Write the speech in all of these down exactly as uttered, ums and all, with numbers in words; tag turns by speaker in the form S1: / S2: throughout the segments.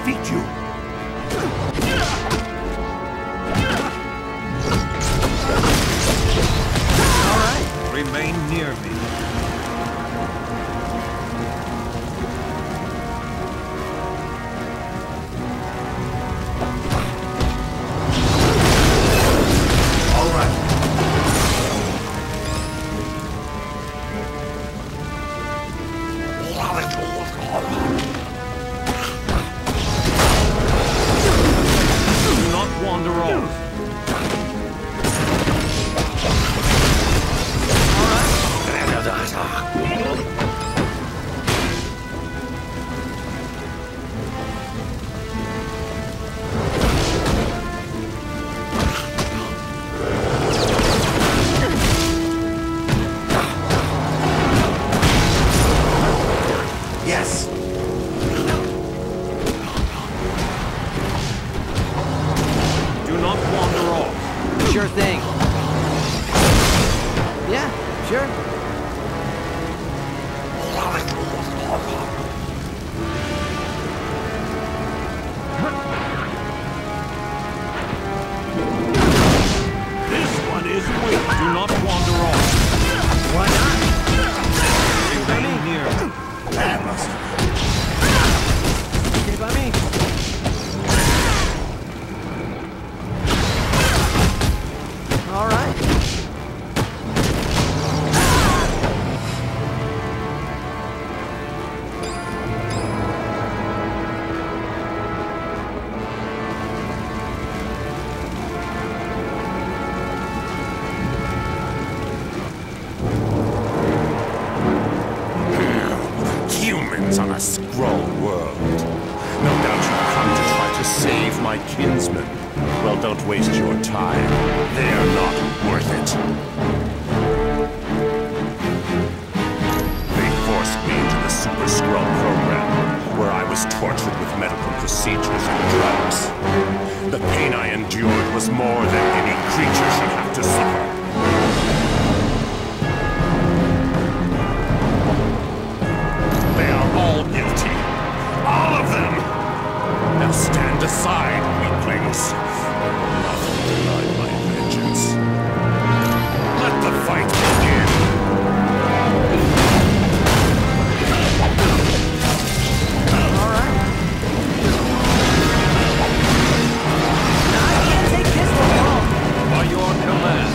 S1: defeat you.
S2: All right. Remain near me.
S3: Sure thing. Yeah, sure.
S2: This one is weak. Do not wander off.
S3: Why not?
S2: Remain near me.
S3: Okay by me. All right.
S1: Humans on a Skrull world. No doubt you've come to try to save my kinsmen. Well, don't waste your time. They are not worth it. They forced me into the Super Skrull program, where I was tortured with medical procedures and drugs. The pain I endured was more than any creature should have to suffer. They are all guilty. All of them! Now stand aside, weaklings. Nothing denied my vengeance. Let the fight begin!
S3: Alright. I can't take this one home.
S2: By your command.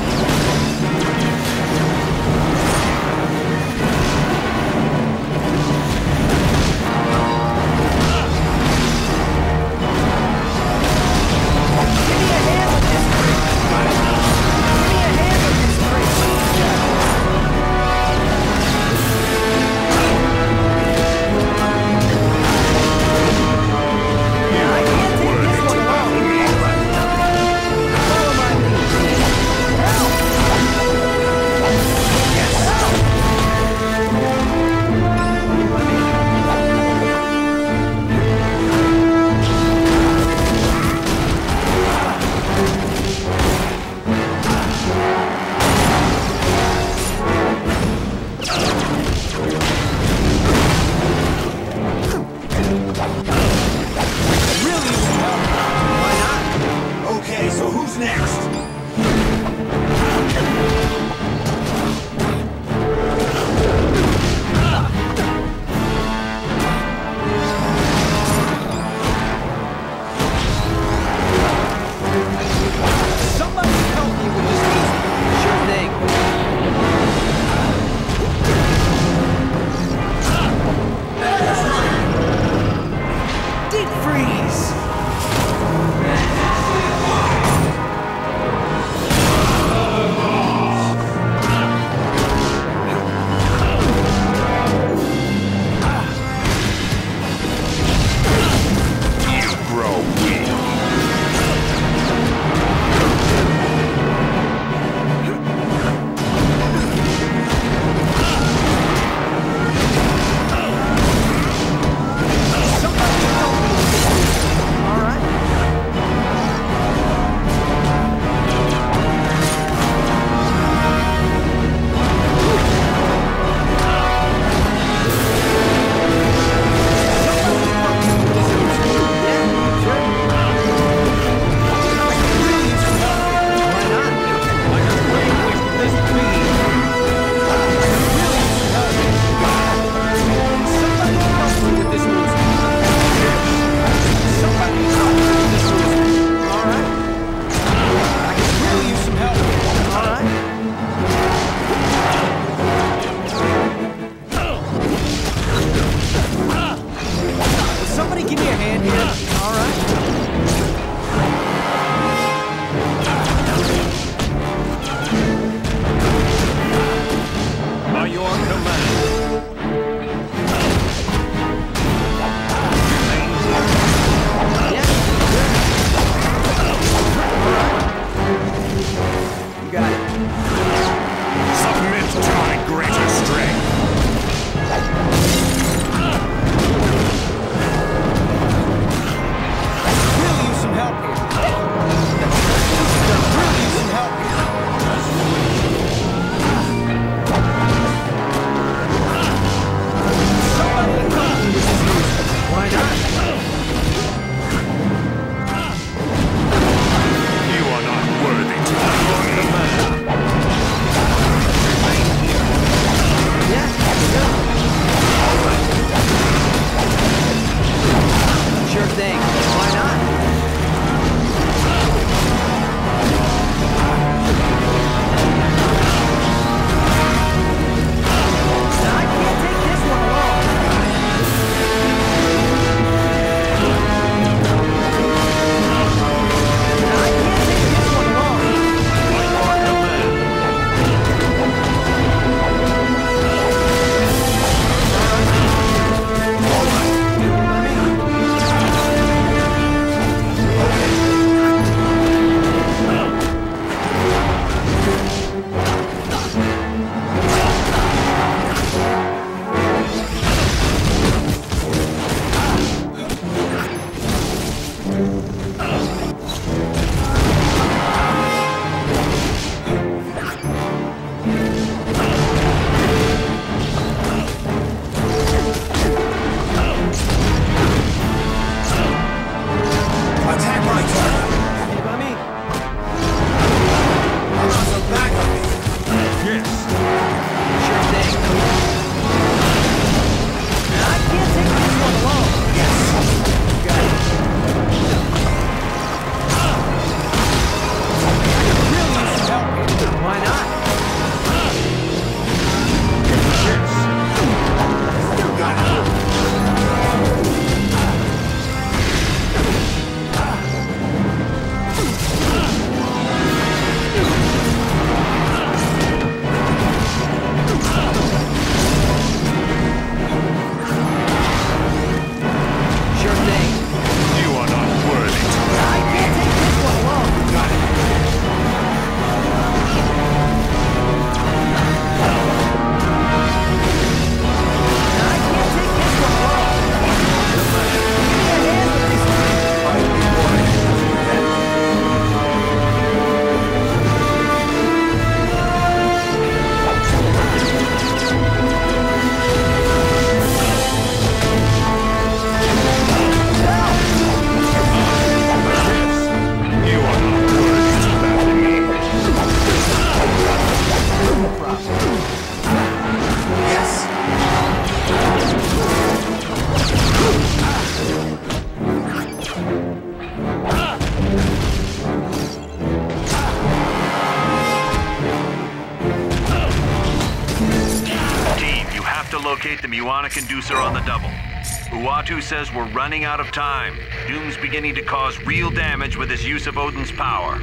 S4: the Muana conducer on the double. Uatu says we're running out of time. Doom's beginning to cause real damage with his use of Odin's power.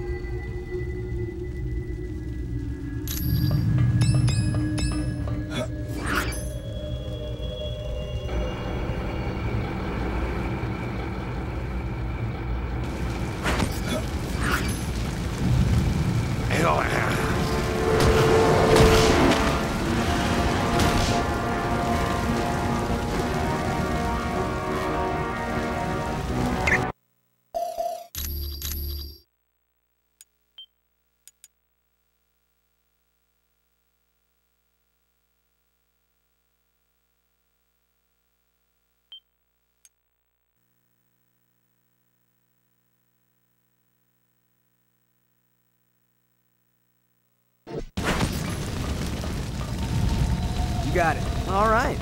S3: You got it. All right.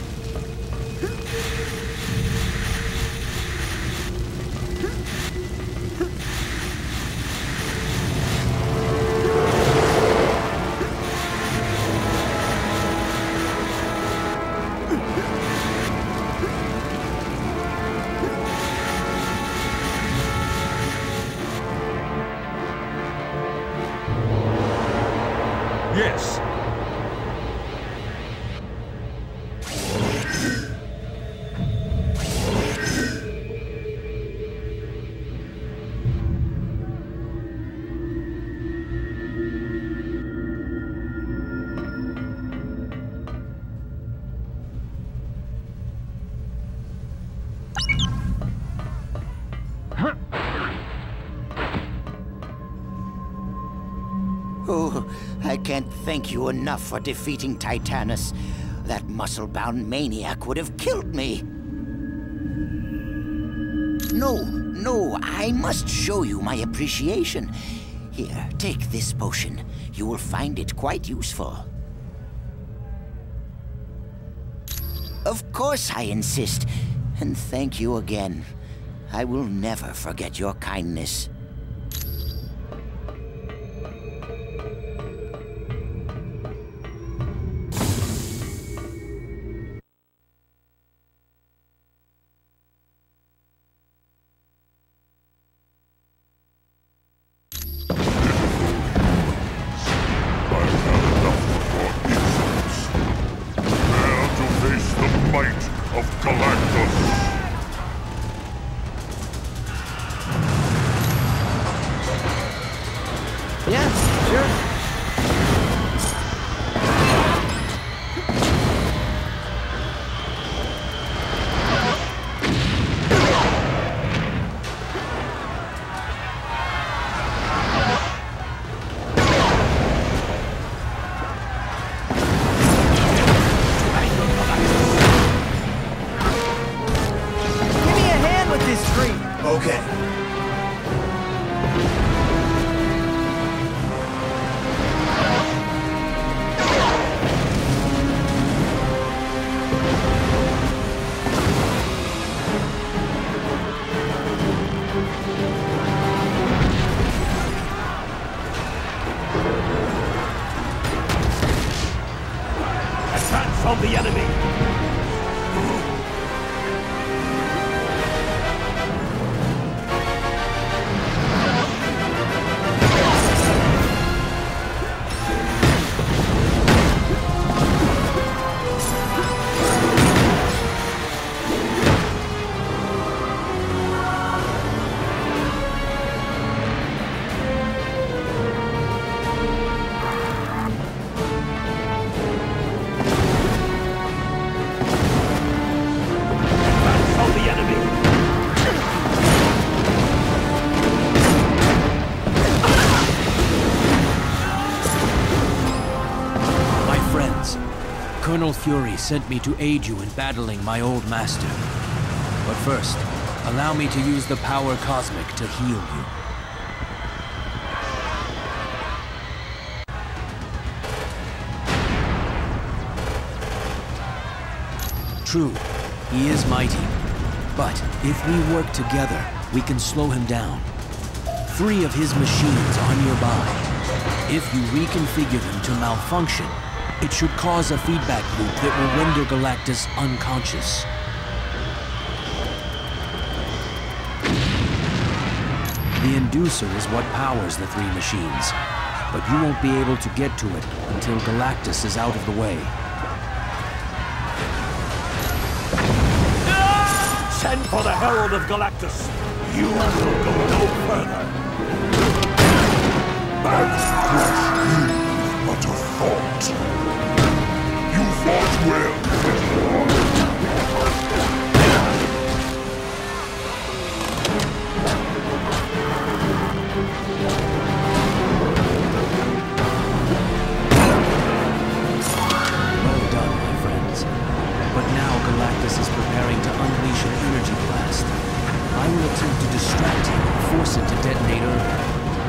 S2: Yes.
S5: Oh, I can't thank you enough for defeating Titanus. That muscle-bound maniac would have killed me. No, no, I must show you my appreciation. Here, take this potion. You will find it quite useful. Of course I insist, and thank you again. I will never forget your kindness.
S1: From the enemy!
S6: Colonel Fury sent me to aid you in battling my old master. But first, allow me to use the power cosmic to heal you. True, he is mighty. But if we work together, we can slow him down. Three of his machines are nearby. If you reconfigure them to malfunction, It should cause a feedback loop that will render Galactus unconscious. The Inducer is what powers the three machines, but you won't be able to get to it until Galactus is out of the way.
S1: Send for the Herald of Galactus! You will go no further! Man's flesh is but a thought. You fought well,
S6: Well done, my friends. But now Galactus is preparing to unleash an energy blast. I will attempt to distract him and force it to detonate early.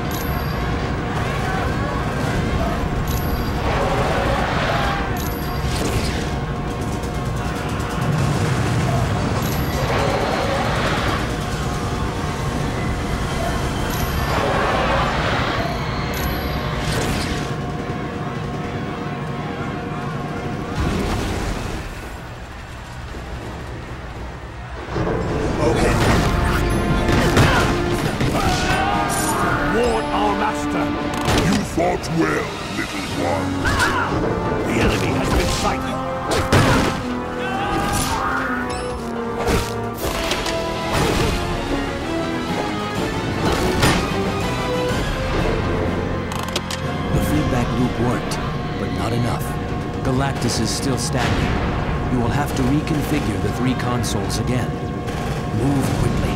S7: fought well, little one.
S1: the enemy has been sighted!
S6: The feedback loop worked, but not enough. Galactus is still standing. You will have to reconfigure the three consoles again. Move quickly.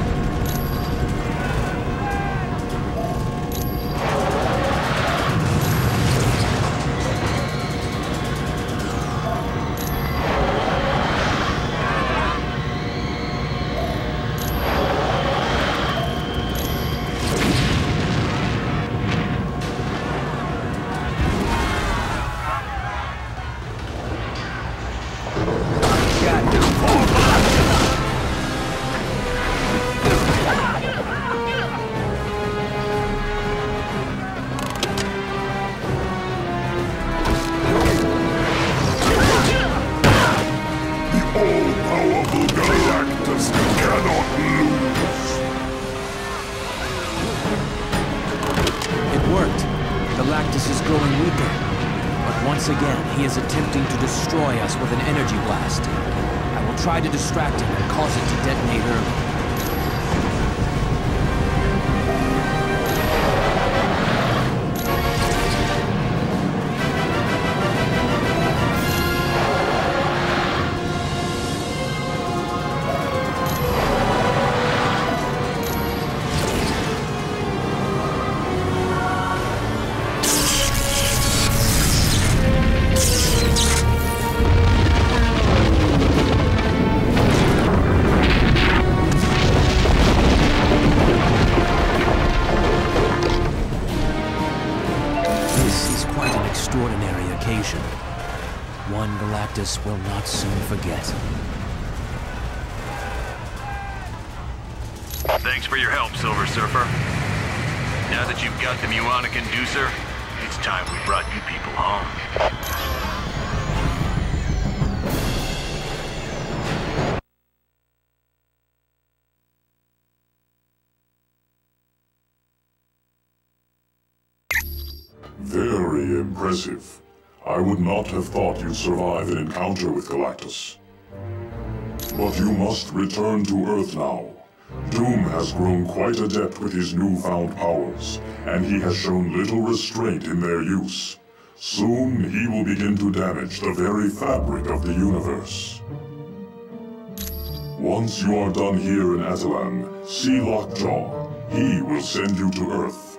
S7: All-powerful Galactus cannot lose!
S6: It worked. Galactus is growing weaker. But once again, he is attempting to destroy us with an energy blast. I will try to distract him and cause it to detonate early. Extraordinary occasion. One Galactus will not soon forget.
S4: Thanks for your help, Silver Surfer. Now that you've got the Muonic Inducer, it's time we brought you people home.
S7: Very impressive. I would not have thought you'd survive an encounter with Galactus. But you must return to Earth now. Doom has grown quite adept with his newfound powers, and he has shown little restraint in their use. Soon he will begin to damage the very fabric of the universe. Once you are done here in Attilan, see Lockjaw. He will send you to Earth.